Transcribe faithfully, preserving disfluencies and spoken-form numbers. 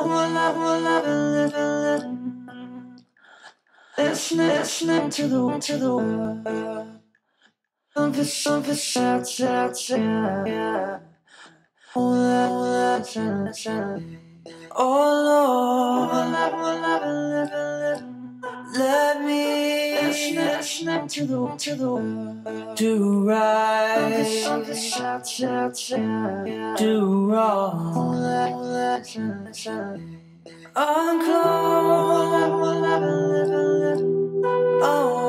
Listening, listening to the to the world. Something, something, sad, sad, sad, yeah. Oh, that, oh, that, sad, sad. Oh Lord, let me listen to the to the do right, do wrong, unclose. Oh.